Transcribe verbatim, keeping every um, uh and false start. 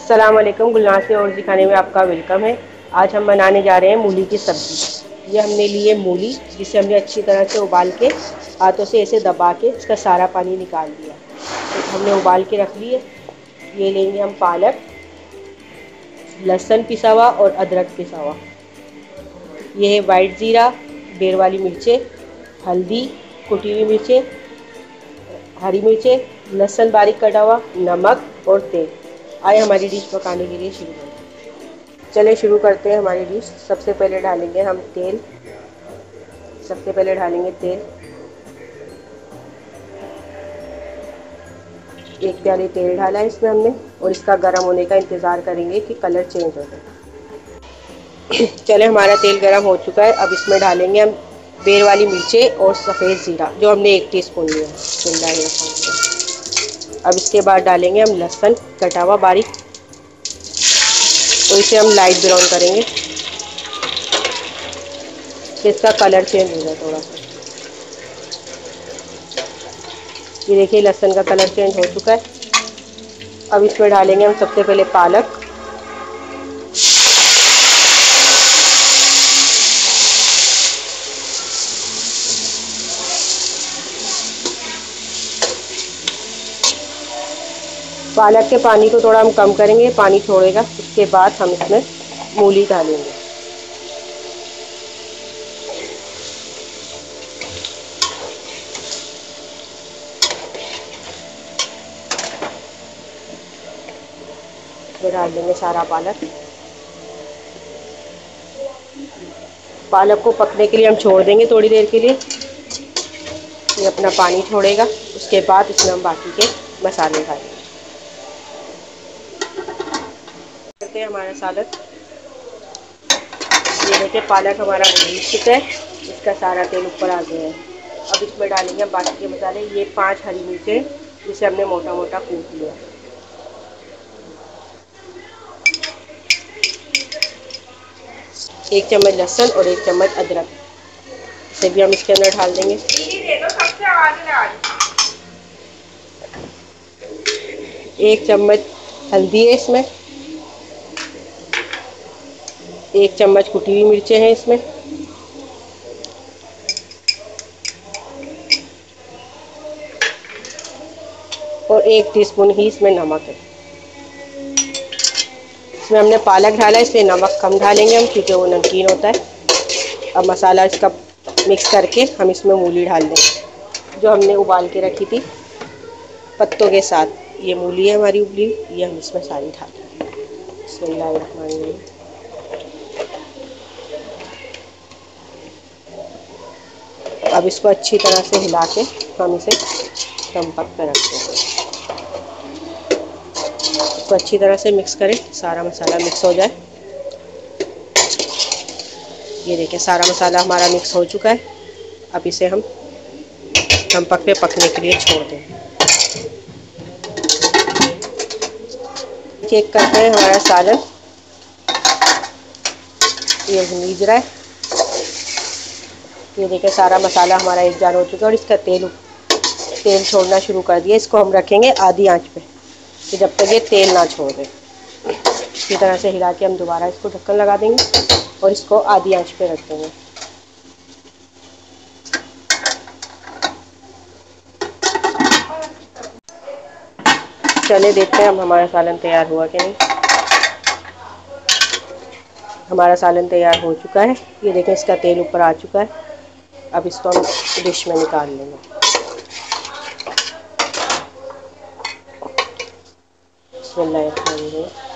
अस्सलाम वालेकुम। गुलनाज़ से और खाने में आपका वेलकम है। आज हम बनाने जा रहे हैं मूली की सब्ज़ी। ये हमने लिए मूली, जिसे हमने अच्छी तरह से उबाल के हाथों से ऐसे दबा के इसका सारा पानी निकाल दिया। तो हमने उबाल के रख लिए। ये लेंगे हम पालक, लहसुन पिसा हुआ और अदरक पिसा हुआ। ये है वाइट ज़ीरा, डेढ़ वाली मिर्चें, हल्दी, कुटी हुई मिर्चें, हरी मिर्चें, लहसुन बारीक कटा हुआ, नमक और तेल। आए हमारी डिश पकाने के लिए शुरू करते हैं। चले शुरू करते हैं हमारी डिश। सबसे पहले डालेंगे हम तेल। सबसे पहले डालेंगे तेल। एक प्याली तेल डाला है इसमें हमने, और इसका गर्म होने का इंतज़ार करेंगे कि कलर चेंज हो जाए। चले हमारा तेल गर्म हो चुका है। अब इसमें डालेंगे हम बेर वाली मिर्चें और सफ़ेद ज़ीरा, जो हमने एक टीस्पून लिया है। अब इसके बाद डालेंगे हम लहसुन कटा हुआ बारीक, तो इसे हम लाइट ब्राउन करेंगे कि इसका कलर चेंज हो जाए थोड़ा सा। ये देखिए लहसुन का कलर चेंज हो चुका है। अब इसमें डालेंगे हम सबसे पहले पालक। पालक के पानी को थोड़ा हम कम करेंगे, पानी छोड़ेगा। उसके बाद हम इसमें मूली डालेंगे। इसमें डाल देंगे सारा पालक। पालक को पकने के लिए हम छोड़ देंगे थोड़ी देर के लिए। ये अपना पानी छोड़ेगा। उसके बाद इसमें हम बाकी के मसाले डालेंगे। करते हैं हमारा सालन। ये देखिए पालक हमारा भून चुका है, इसका सारा तेल ऊपर आ गया है। अब इसमें डालेंगे हम बाकी के मसाले। ये पांच हरी मिर्चें, जिसे हमने मोटा मोटा कूट लिया। एक चम्मच लहसुन और एक चम्मच अदरक, इसे भी हम इसके अंदर डाल देंगे। एक चम्मच हल्दी है इसमें। एक चम्मच कुटी हुई मिर्चें हैं इसमें। और एक टीस्पून ही इसमें नमक है। इसमें हमने पालक डाला है, इसलिए नमक कम डालेंगे हम, क्योंकि वो नमकीन होता है। अब मसाला इसका मिक्स करके हम इसमें मूली डाल देंगे, जो हमने उबाल के रखी थी पत्तों के साथ। ये मूली है हमारी उबली, ये हम इसमें सारी डाल देंगे। बिस्मिल्लाहिर्रहमानिर्रहीम। अब इसको अच्छी तरह से हिला के हम इसे दम पक पर रख देंगे। इसको अच्छी तरह से मिक्स करें, सारा मसाला मिक्स हो जाए। ये देखिए सारा मसाला हमारा मिक्स हो चुका है। अब इसे हम दम पक पे पकने के लिए छोड़ दें। चेक करते हैं हमारा सालन, ये भून रहा है। ये देखिए सारा मसाला हमारा एक जार हो चुका है और इसका तेल तेल छोड़ना शुरू कर दिया। इसको हम रखेंगे आधी आंच पे, कि जब तक ये तेल ना छोड़ दे। इसी तरह से हिला के हम दोबारा इसको ढक्कन लगा देंगे और इसको आधी आंच पे रख देंगे। चले देखते हैं अब हमारा सालन तैयार हुआ कि नहीं। हमारा सालन तैयार हो चुका है। ये देखें इसका तेल ऊपर आ चुका है। अब इसको हम डिश में निकाल लेंगे। बिस्मिल्लाहिर्रहमानिर्रहीम।